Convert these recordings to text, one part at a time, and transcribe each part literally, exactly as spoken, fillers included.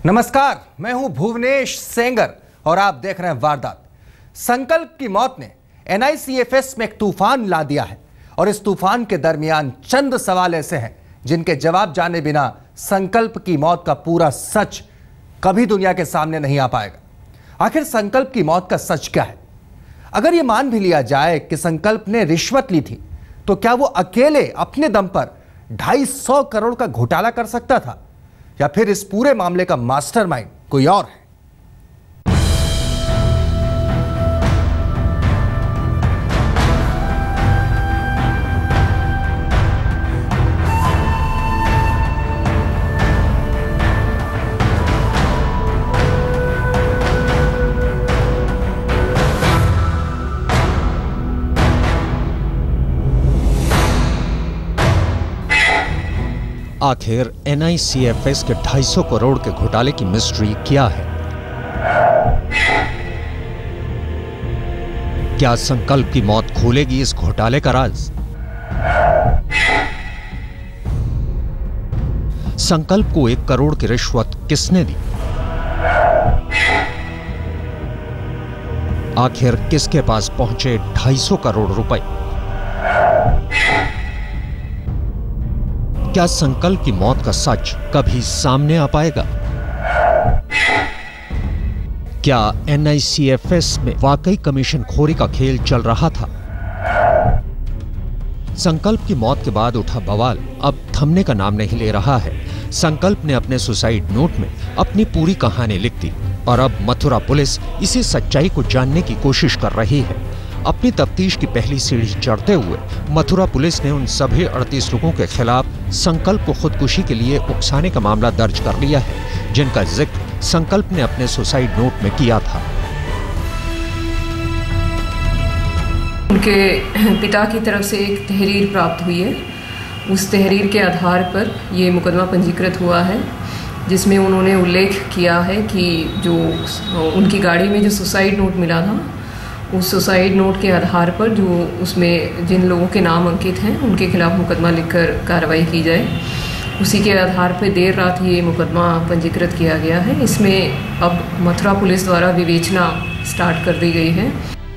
नमस्कार, मैं हूं भुवनेश सेंगर और आप देख रहे हैं वारदात। संकल्प की मौत ने N I C F S में एक तूफान ला दिया है और इस तूफान के दरमियान चंद सवाल ऐसे हैं जिनके जवाब जाने बिना संकल्प की मौत का पूरा सच कभी दुनिया के सामने नहीं आ पाएगा। आखिर संकल्प की मौत का सच क्या है? अगर यह मान भी लिया जाए कि संकल्प ने रिश्वत ली थी, तो क्या वो अकेले अपने दम पर ढाई सौ करोड़ का घोटाला कर सकता था, या फिर इस पूरे मामले का मास्टरमाइंड कोई और है? आखिर N I C F S के ढाई सौ करोड़ के घोटाले की मिस्ट्री क्या है? क्या संकल्प की मौत खोलेगी इस घोटाले का राज? संकल्प को एक करोड़ की रिश्वत किसने दी? आखिर किसके पास पहुंचे ढाई सौ करोड़ रुपए? क्या संकल्प की मौत का सच कभी सामने आ पाएगा? क्या N I C F S में वाकई कमीशन खोरी का खेल चल रहा था? संकल्प की मौत के बाद उठा बवाल अब थमने का नाम नहीं ले रहा है। संकल्प ने अपने सुसाइड नोट में अपनी पूरी कहानी लिख दी और अब मथुरा पुलिस इसी सच्चाई को जानने की कोशिश कर रही है। अपनी तफ्तीश की पहली सीढ़ी चढ़ते हुए मथुरा पुलिस ने उन सभी अड़तीस लोगों के खिलाफ संकल्प को खुदकुशी के लिए उकसाने का मामला दर्ज कर लिया है, जिनका जिक्र संकल्प ने अपने सुसाइड नोट में किया था। उनके पिता की तरफ से एक तहरीर प्राप्त हुई है। उस तहरीर के आधार पर ये मुकदमा पंजीकृत हुआ है, जिसमें उन्होंने उल्लेख किया है कि जो उनकी गाड़ी में जो सुसाइड नोट मिला था, उस सुसाइड नोट के आधार पर जो उसमें जिन लोगों के नाम अंकित हैं उनके खिलाफ मुकदमा लिखकर कार्रवाई की जाए। उसी के आधार पर देर रात ये मुकदमा पंजीकृत किया गया है। इसमें अब मथुरा पुलिस द्वारा विवेचना स्टार्ट कर दी गई है।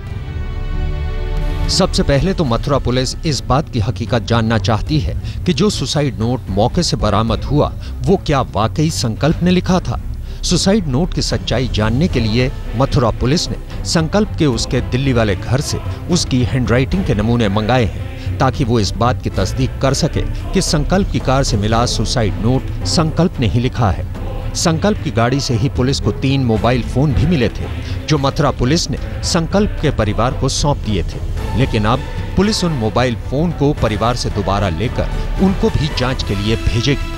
सबसे पहले तो मथुरा पुलिस इस बात की हकीकत जानना चाहती है कि जो सुसाइड नोट मौके से बरामद हुआ वो क्या वाकई संकल्प ने लिखा था। सुसाइड नोट की सच्चाई जानने के लिए मथुरा पुलिस ने संकल्प के उसके दिल्ली वाले घर से उसकी हैंडराइटिंग के नमूने मंगाए हैं, ताकि वो इस बात की तस्दीक कर सके कि संकल्प की कार से मिला सुसाइड नोट संकल्प ने ही लिखा है। संकल्प की गाड़ी से ही पुलिस को तीन मोबाइल फोन भी मिले थे, जो मथुरा पुलिस ने संकल्प के परिवार को सौंप दिए थे। लेकिन अब पुलिस उन मोबाइल फोन को परिवार से दोबारा लेकर उनको भी जांच के लिए भेजेगी।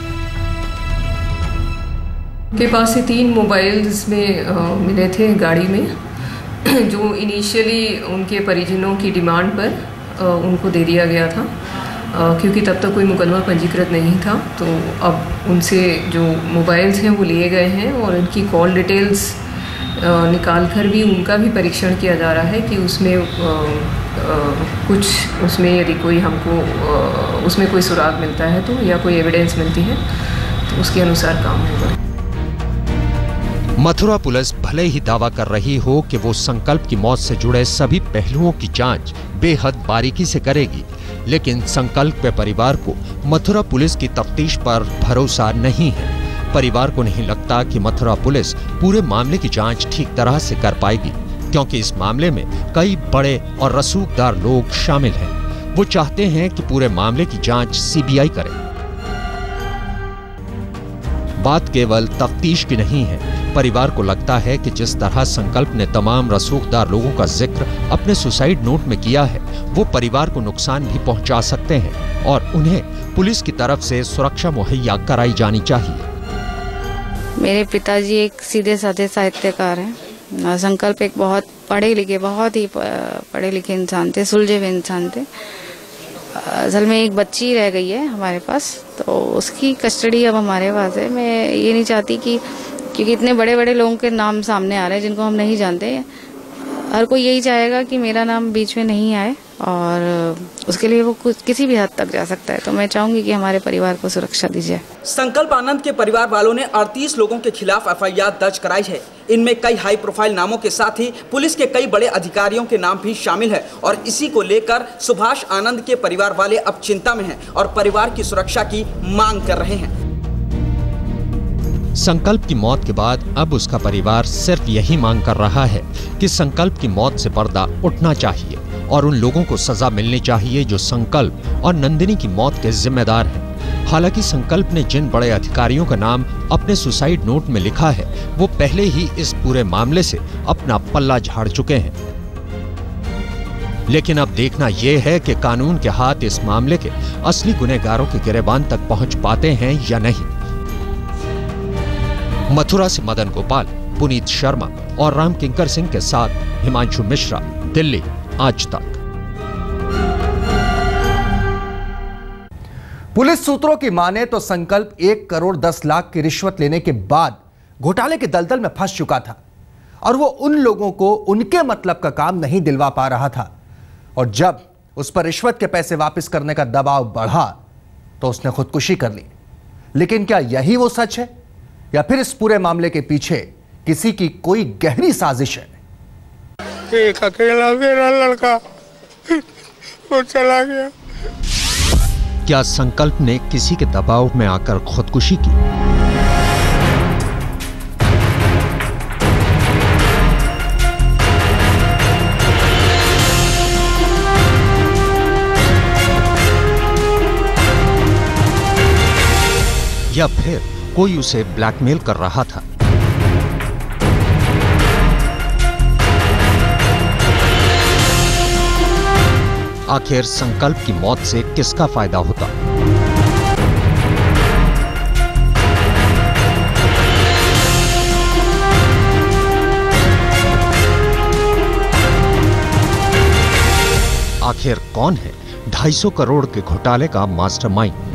उनके पास से तीन मोबाइल में मिले थे गाड़ी में, जो इनिशियली उनके परिजनों की डिमांड पर आ, उनको दे दिया गया था, आ, क्योंकि तब तक कोई मुकदमा पंजीकृत नहीं था। तो अब उनसे जो मोबाइल्स हैं वो लिए गए हैं और उनकी कॉल डिटेल्स निकाल कर भी उनका भी परीक्षण किया जा रहा है कि उसमें आ, आ, कुछ उसमें यदि कोई हमको आ, उसमें कोई सुराग मिलता है तो या कोई एविडेंस मिलती है तो उसके अनुसार काम होगा। मथुरा पुलिस भले ही दावा कर रही हो कि वो संकल्प की मौत से जुड़े सभी पहलुओं की जांच बेहद बारीकी से करेगी, लेकिन संकल्प के परिवार को मथुरा पुलिस की तफ्तीश पर भरोसा नहीं है। परिवार को नहीं लगता कि मथुरा पुलिस पूरे मामले की जांच ठीक तरह से कर पाएगी, क्योंकि इस मामले में कई बड़े और रसूखदार लोग शामिल हैं। वो चाहते हैं कि पूरे मामले की जांच सी बी आई करे। बात केवल तफ्तीश की नहीं है। परिवार को लगता है कि जिस तरह संकल्प ने तमाम रसूखदार लोगों का जिक्र अपने सुसाइड नोट में किया है, वो परिवार को नुकसान भी पहुंचा सकते हैं और उन्हें पुलिस की तरफ से सुरक्षा मुहैया कराई जानी चाहिए। मेरे पिताजी एक सीधे साधे साहित्यकार हैं। संकल्प एक बहुत पढ़े लिखे बहुत ही पढ़े लिखे इंसान थे, सुलझे हुए इंसान थे। असल में एक बच्ची रह गई है हमारे पास, तो उसकी कस्टडी अब हमारे पास है। मैं ये नहीं चाहती कि क्योंकि इतने बड़े बड़े लोगों के नाम सामने आ रहे हैं जिनको हम नहीं जानते, हर कोई यही चाहेगा कि मेरा नाम बीच में नहीं आए, और उसके लिए वो कुछ किसी भी हद तक जा सकता है। तो मैं चाहूँगी कि हमारे परिवार को सुरक्षा दीजिए। संकल्प आनंद के परिवार वालों ने अड़तीस लोगों के खिलाफ एफ आई आर दर्ज कराई है। इनमें कई हाई प्रोफाइल नामों के साथ ही पुलिस के कई बड़े अधिकारियों के नाम भी शामिल है और इसी को लेकर सुभाष आनंद के परिवार वाले अब चिंता में हैं और परिवार की सुरक्षा की मांग कर रहे हैं। संकल्प की मौत के बाद अब उसका परिवार सिर्फ यही मांग कर रहा है कि संकल्प की मौत से पर्दा उठना चाहिए और उन लोगों को सजा मिलनी चाहिए जो संकल्प और नंदिनी की मौत के जिम्मेदार हैं। हालांकि संकल्प ने जिन बड़े अधिकारियों का नाम अपने सुसाइड नोट में लिखा है वो पहले ही इस पूरे मामले से अपना पल्ला झाड़ चुके हैं। लेकिन अब देखना यह है कि कानून के हाथ इस मामले के असली गुनहगारों के गिरेबान तक पहुंच पाते हैं या नहीं। मथुरा से मदन गोपाल, पुनीत शर्मा और राम किंकर सिंह के साथ हिमांशु मिश्रा, दिल्ली, आज तक। पुलिस सूत्रों की माने तो संकल्प एक करोड़ दस लाख की रिश्वत लेने के बाद घोटाले के दलदल में फंस चुका था और वो उन लोगों को उनके मतलब का काम नहीं दिलवा पा रहा था। और जब उस पर रिश्वत के पैसे वापस करने का दबाव बढ़ा तो उसने खुदकुशी कर ली। लेकिन क्या यही वो सच है या फिर इस पूरे मामले के पीछे किसी की कोई गहरी साजिश है? एक अकेला मेरा लड़का वो चला गया। क्या संकल्प ने किसी के दबाव में आकर खुदकुशी की? या फिर कोई उसे ब्लैकमेल कर रहा था? आखिर संकल्प की मौत से किसका फायदा होता? आखिर कौन है ढाई सौ करोड़ के घोटाले का मास्टरमाइंड?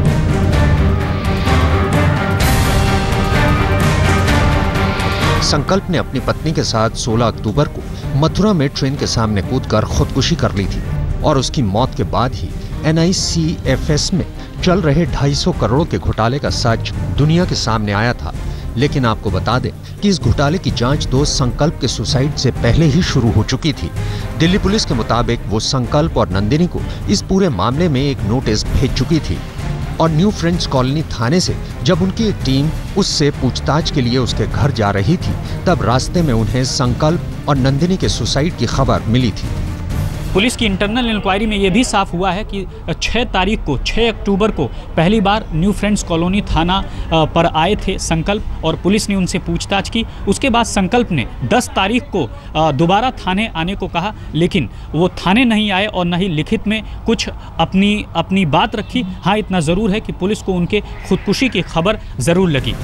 संकल्प ने अपनी पत्नी के साथ सोलह अक्टूबर को मथुरा में ट्रेन के सामने कूदकर खुदकुशी कर ली थी और उसकी मौत के बाद ही N I C F S में चल रहे ढाई सौ करोड़ के घोटाले का सच दुनिया के सामने आया था। लेकिन आपको बता दें कि इस घोटाले की जांच तो संकल्प के सुसाइड से पहले ही शुरू हो चुकी थी। दिल्ली पुलिस के मुताबिक वो संकल्प और नंदिनी को इस पूरे मामले में एक नोटिस भेज चुकी थी और न्यू फ्रेंड्स कॉलोनी थाने से जब उनकी एक टीम उससे पूछताछ के लिए उसके घर जा रही थी तब रास्ते में उन्हें संकल्प और नंदिनी के सुसाइड की खबर मिली थी। पुलिस की इंटरनल इंक्वायरी में यह भी साफ हुआ है कि छह तारीख को छह अक्टूबर को पहली बार न्यू फ्रेंड्स कॉलोनी थाना पर आए थे संकल्प और पुलिस ने उनसे पूछताछ की। उसके बाद संकल्प ने दस तारीख को दोबारा थाने आने को कहा, लेकिन वो थाने नहीं आए और न ही लिखित में कुछ अपनी अपनी बात रखी। हाँ, इतना ज़रूर है कि पुलिस को उनके खुदकुशी की खबर ज़रूर लगी।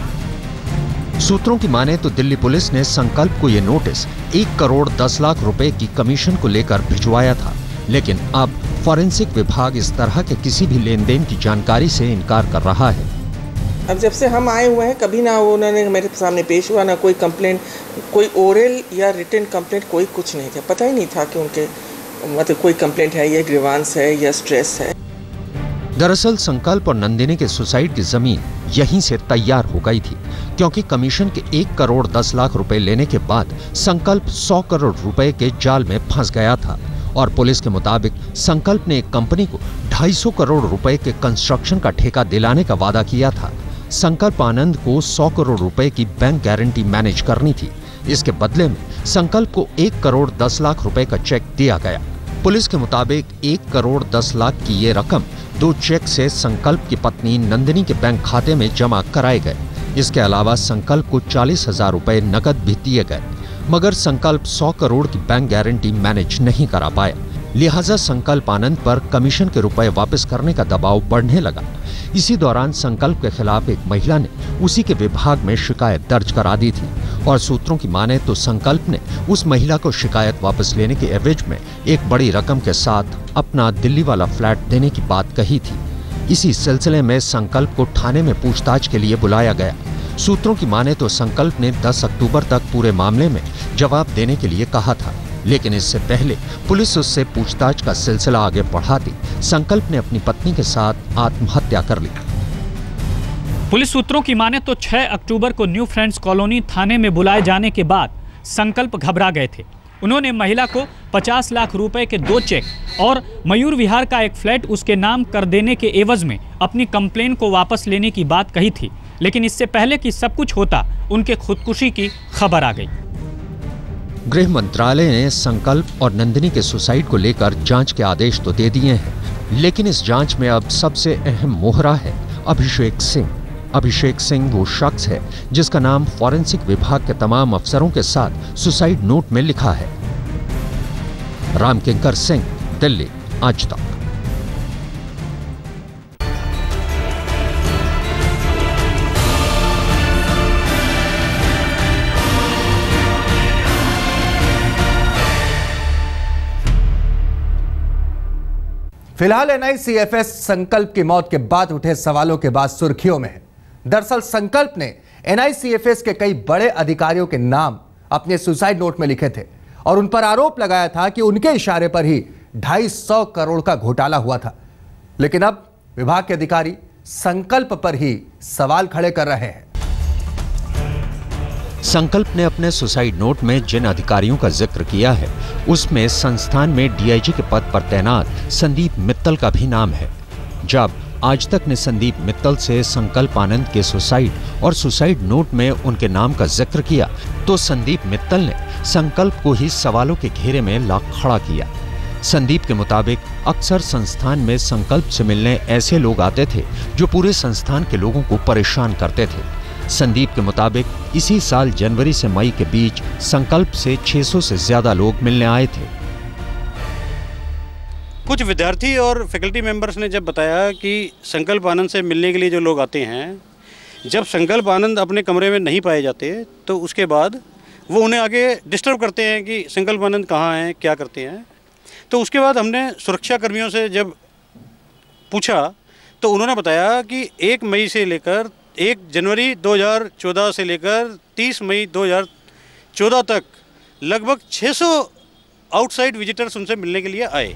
सूत्रों की माने तो दिल्ली पुलिस ने संकल्प को यह नोटिस एक करोड़ दस लाख रुपए की कमीशन को लेकर भिजवाया था, लेकिन अब फॉरेंसिक विभाग इस तरह के किसी भी लेन देन की जानकारी से इनकार कर रहा है। अब जब से हम आए हुए हैं कभी ना उन्होंने मेरे सामने पेश हुआ, ना कोई कंप्लेंट, कोई ओरल या रिटन कंप्लेंट, कोई कुछ नहीं था। पता ही नहीं था कि उनके मतलब कोई कंप्लेंट है या ग्रीवांस है या स्ट्रेस है। दरअसल संकल्प और नंदिनी के सुसाइड की जमीन यहीं से तैयार हो गई थी, क्योंकि कमीशन के एक करोड़ दस लाख रुपए लेने के बाद संकल्प सौ करोड़ रुपए के जाल में फंस गया था और पुलिस के मुताबिक संकल्प ने एक कंपनी को ढाई सौ करोड़ रुपए के कंस्ट्रक्शन का ठेका दिलाने का वादा किया था। संकल्प आनंद को सौ करोड़ रुपए की बैंक गारंटी मैनेज करनी थी। इसके बदले में संकल्प को एक करोड़ दस लाख रुपए का चेक दिया गया। पुलिस के मुताबिक एक करोड़ दस लाख की ये रकम दो चेक से संकल्प की पत्नी नंदिनी के बैंक खाते में जमा कराए गए। इसके अलावा संकल्प को चालीस हजार रुपए नकद भी दिए गए, मगर संकल्प सौ करोड़ की बैंक गारंटी मैनेज नहीं करा पाया। लिहाजा संकल्प आनंद पर कमीशन के रुपए वापस करने का दबाव बढ़ने लगा। इसी दौरान संकल्प के खिलाफ एक महिला ने उसी के विभाग में शिकायत दर्ज करा दी थी और सूत्रों की माने तो संकल्प ने उस महिला को शिकायत वापस लेने के एवज में एक बड़ी रकम के साथ अपना दिल्ली वाला फ्लैट देने की बात कही थी। इसी सिलसिले में संकल्प को थाने में पूछताछ के लिए बुलाया गया। सूत्रों की माने तो संकल्प ने दस अक्टूबर तक पूरे मामले में जवाब देने के लिए कहा था। लेकिन इससे पहले पुलिस उससे पूछताछ का सिलसिला आगे बढ़ाती संकल्प ने अपनी पत्नी के साथ आत्महत्या कर ली। पुलिस सूत्रों की माने तो छह अक्टूबर को न्यू फ्रेंड्स कॉलोनी थाने में बुलाए जाने के बाद संकल्प घबरा गए थे। उन्होंने महिला को पचास लाख रुपए के दो चेक और मयूर विहार का एक फ्लैट उसके नाम कर देने के एवज में अपनी कंप्लेन को वापस लेने की बात कही थी, लेकिन इससे पहले कि सब कुछ होता उनके खुदकुशी की खबर आ गई। गृह मंत्रालय ने संकल्प और नंदिनी के सुसाइड को लेकर जांच के आदेश तो दे दिए हैं, लेकिन इस जांच में अब सबसे अहम मोहरा है अभिषेक सिंह। अभिषेक सिंह वो शख्स है जिसका नाम फॉरेंसिक विभाग के तमाम अफसरों के साथ सुसाइड नोट में लिखा है। रामकिंकर सिंह, दिल्ली, आज तक। फिलहाल N I C F S Sankalp की मौत के बाद उठे सवालों के बाद सुर्खियों में है। दरअसल संकल्प ने N I C F S के कई बड़े अधिकारियों के नाम अपने सुसाइड नोट में लिखे थे और उन पर आरोप लगाया था कि उनके इशारे पर ही ढाई सौ करोड़ का घोटाला हुआ था। लेकिन अब विभाग के अधिकारी संकल्प पर ही सवाल खड़े कर रहे हैं। संकल्प ने अपने सुसाइड नोट में जिन अधिकारियों का जिक्र किया है उसमें संस्थान में डी आई जी के पद पर तैनात संदीप मित्तल का भी नाम है। जब आज तक ने संदीप मित्तल से संकल्प आनंद के सुसाइड और सुसाइड नोट में उनके नाम का जिक्र किया तो संदीप मित्तल ने संकल्प को ही सवालों के घेरे में ला खड़ा किया। संदीप के मुताबिक अक्सर संस्थान में संकल्प से मिलने ऐसे लोग आते थे जो पूरे संस्थान के लोगों को परेशान करते थे। संदीप के मुताबिक इसी साल जनवरी से मई के बीच संकल्प से छह सौ से ज्यादा लोग मिलने आए थे। कुछ विद्यार्थी और फैकल्टी मेंबर्स ने जब बताया कि संकल्प आनंद से मिलने के लिए जो लोग आते हैं, जब संकल्प आनंद अपने कमरे में नहीं पाए जाते तो उसके बाद वो उन्हें आगे डिस्टर्ब करते हैं कि संकल्प आनंद कहाँ हैं, क्या करते हैं। तो उसके बाद हमने सुरक्षा कर्मियों से जब पूछा तो उन्होंने बताया कि एक मई से लेकर एक जनवरी दो हज़ार चौदह से लेकर तीस मई दो हज़ार चौदह तक लगभग छह सौ आउटसाइड विजिटर्स उनसे मिलने के लिए आए।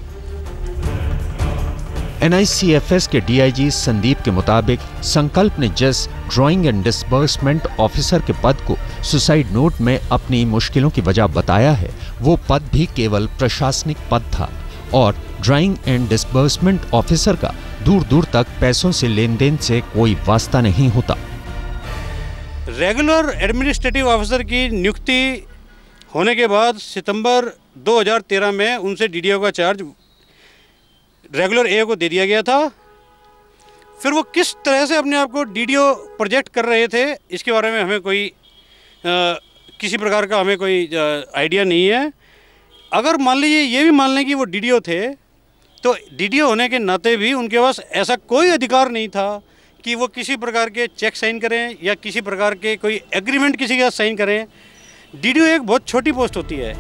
N I C F S के डी आई जी संदीप के मुताबिक संकल्प ने जिस ड्राइंग एंड डिसबर्समेंट ऑफिसर के पद को सुसाइड नोट में अपनी मुश्किलों की वजह बताया है, वो पद भी केवल प्रशासनिक पद था और ड्राइंग एंड डिसबर्समेंट ऑफिसर का दूर दूर तक पैसों से लेन देन से कोई वास्ता नहीं होता। रेगुलर एडमिनिस्ट्रेटिव ऑफिसर की नियुक्ति होने के बाद सितंबर दो हज़ार तेरह में उनसे डी डी ओ का चार्ज रेगुलर ए को दे दिया गया था। फिर वो किस तरह से अपने आप को डी डी ओ प्रोजेक्ट कर रहे थे इसके बारे में हमें कोई आ, किसी प्रकार का हमें कोई आइडिया नहीं है। अगर मान लीजिए ये भी मान लें कि वो डी डी ओ थे तो डी डी ओ होने के नाते भी उनके पास ऐसा कोई अधिकार नहीं था कि वो किसी प्रकार के चेक साइन करें या किसी प्रकार के कोई एग्रीमेंट किसी के साथ साइन करें। डी डी ओ एक बहुत छोटी पोस्ट होती है।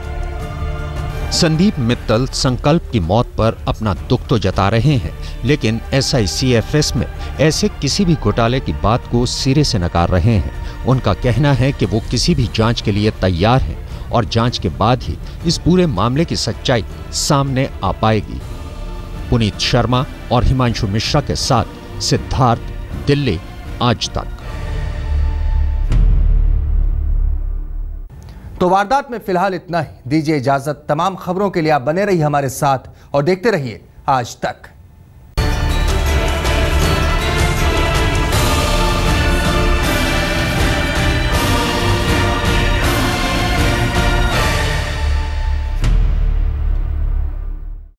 संदीप मित्तल संकल्प की मौत पर अपना दुख तो जता रहे हैं, लेकिन S I C F S में ऐसे किसी भी घोटाले की बात को सिरे से नकार रहे हैं। उनका कहना है कि वो किसी भी जांच के लिए तैयार हैं और जांच के बाद ही इस पूरे मामले की सच्चाई सामने आ पाएगी। पुनीत शर्मा और हिमांशु मिश्रा के साथ सिद्धार्थ, दिल्ली, आज तक। तो वारदात में फिलहाल इतना ही। दीजिए इजाजत। तमाम खबरों के लिए आप बने रहिए हमारे साथ और देखते रहिए आज तक।